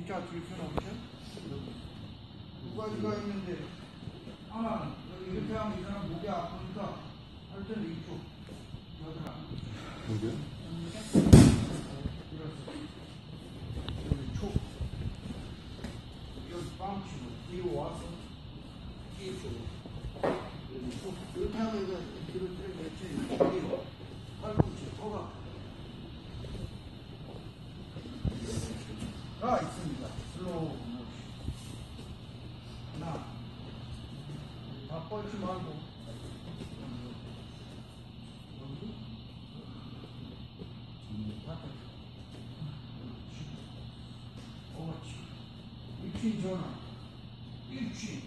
V자 줄 수는 없죠? 두 가지가 있는데 하나는 여기 이렇게 하면 이 사람 목이 아프니까 할 때는 이쪽 여기라 여기요? 여기 촉 여기 빵 치고 뒤로 와서 뒤쪽으로 여기 촉 이렇게 하면 이거 뒤로 들어가지 뒤로 팔꿈치 허가 가 있습니다. 슬로우 모션 하나 다 뻗지 말고 여기 바깥 옳지 입신 전환 입신